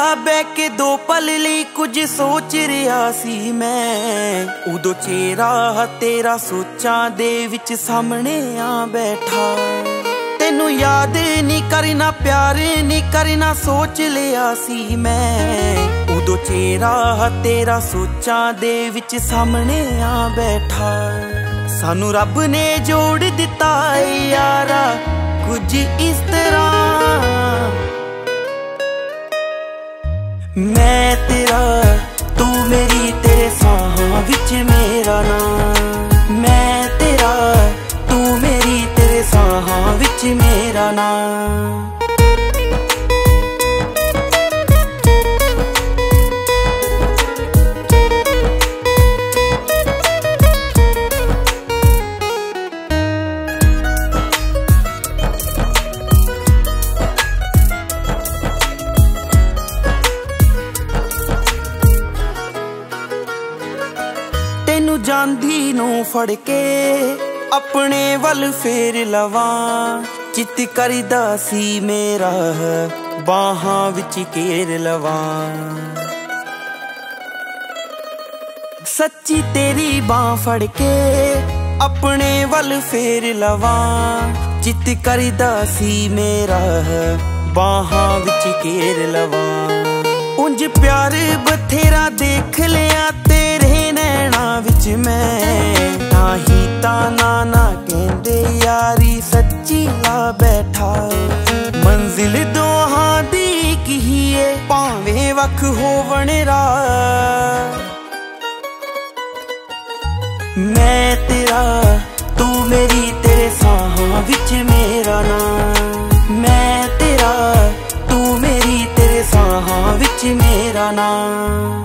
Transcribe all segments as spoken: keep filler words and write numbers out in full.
ਬਹਿ ਕੇ ਦੋ ਪਲ ਲਈ ਕੁਝ ਸੋਚ ਰਿਹਾ ਸੀ ਮੈਂ। ਉਦੋਂ ਚਿਹਰਾ ਤੇਰਾ ਸੋਚਾਂ ਦੇ ਵਿੱਚ ਸਾਹਮਣੇ ਆ ਬੈਠਾ। ਤੈਨੂੰ ਯਾਦ ਨਹੀਂ ਕਰਨਾ, ਪਿਆਰ ਨਹੀਂ ਕਰਨਾ, ਸੋਚ ਲਿਆ ਸੀ ਮੈਂ। ਉਦੋਂ ਚਿਹਰਾ ਤੇਰਾ ਸੋਚਾਂ ਦੇ ਵਿੱਚ ਸਾਹਮਣੇ ਆ ਬੈਠਾ। ਸਾਨੂੰ ਰੱਬ ਨੇ ਜੋੜ ਦਿੱਤਾ ਯਾਰਾ ਕੁਝ ਇਸ ਤਰ੍ਹਾਂ, ਮੈਂ ਤੇਰਾ ਤੂੰ ਮੇਰੀ, ਤੇਰੇ ਸਾਹਾਂ ਵਿੱਚ ਮੇਰਾ ਨਾਂ। ਮੈਂ ਤੇਰਾ ਤੂੰ ਮੇਰੀ, ਤੇਰੇ ਸਾਹਾਂ ਵਿੱਚ ਮੇਰਾ ਨਾਂ। ਤੈਨੂੰ ਜਾਂਦੀ ਨੂੰ ਫੜ ਕੇ ਆਪਣੇ ਵੱਲ ਫੇਰ ਲਵਾਂ, ਚਿੱਤ ਕਰਦਾ ਸੀ ਮੇਰਾ ਬਾਹਾਂ ਵਿੱਚ ਘੇਰ ਲਵਾਂ। ਸੱਚੀ ਤੇਰੀ ਬਾਹ ਫੜ ਕੇ ਆਪਣੇ ਵੱਲ ਫੇਰ ਲਵਾਂ, ਚਿੱਤ ਕਰਦਾ ਸੀ ਮੇਰਾ ਬਾਹਾਂ ਵਿੱਚ ਘੇਰ ਲਵਾਂ। ਉਂਝ ਪਿਆਰ ਬਥੇਰਾ ਦੇਖ ਲਿਆ ਤੇਰੇ ਨੈਣਾ ਵਿੱਚ ਮੈਂ, ਨਾ ਹੀ ਤਾਂ ਨਾ ਨਾ ਕਹਿੰਦੇ ਯਾਰੀ ਸੱਚੀ ਲਾ ਬੈਠਾ। ਮੰਜ਼ਿਲ ਦੋਹਾਂ ਦੀ ਕੀ ਏ ਭਾਵੇਂ ਵੱਖ ਹੋਵਣ ਰਾਹ, ਮੈਂ ਤੇਰਾ ਤੂੰ ਮੇਰੀ, ਤੇਰੇ ਸਾਹਾਂ ਵਿੱਚ ਮੇਰਾ ਨਾਂ। ਮੈਂ ਤੇਰਾ ਤੂੰ ਮੇਰੀ, ਤੇਰੇ ਸਾਹਾਂ ਵਿੱਚ ਮੇਰਾ ਨਾਂ।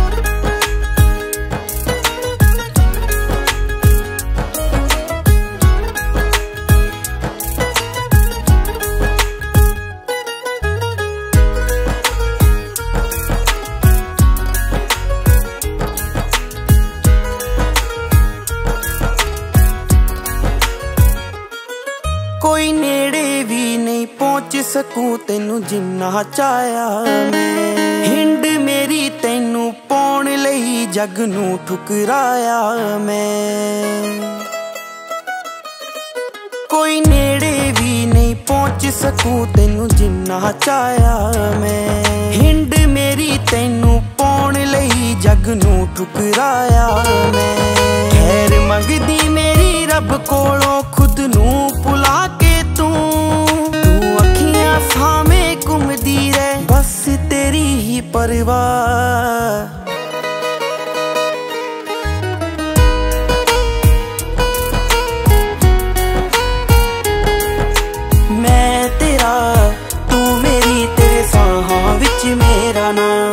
ਕੋਈ ਨੇੜੇ ਵੀ ਨਹੀਂ ਪਹੁੰਚ ਸਕੂੰ ਤੈਨੂੰ ਜਿੰਨਾ ਚਾਹਿਆ ਮੈਂ। ਹਿੰਡ ਮੇਰੀ ਤੈਨੂੰ ਪਾਉਣ ਲਈ ਜੱਗ ਨੂੰ ਠੁਕਰਾਇਆ ਮੈਂ। ਕੋਈ ਨੇੜੇ ਵੀ ਨਹੀਂ ਪਹੁੰਚ ਸਕੂੰ ਤੈਨੂੰ ਜਿੰਨਾ ਚਾਹਿਆ ਮੈਂ। ਹਿੰਡ ਮੇਰੀ ਤੈਨੂੰ ਪਾਉਣ ਲਈ ਜੱਗ ਨੂੰ ਠੁਕਰਾਇਆ ਮੈਂ। ਖੈਰ ਮੰਗਦੀ ਮੇਰੀ ਰੱਬ ਕੋਲੋਂ ਖੁਦ ਨੂੰ ਭੁਲਾ ਕੇ ਤੂੰ, ਤੂੰ ਅੱਖੀਆਂ ਸਾਹਮਣੇ ਘੁੰਮਦੀ ਰਹਿ ਬਸ ਤੇਰੀ ਹੀ ਪਰਵਾਹ। ਮੈਂ ਤੇਰਾ ਤੂੰ ਮੇਰੀ, ਤੇਰੇ ਸਾਹਾਂ ਵਿੱਚ ਮੇਰਾ ਨਾਂ।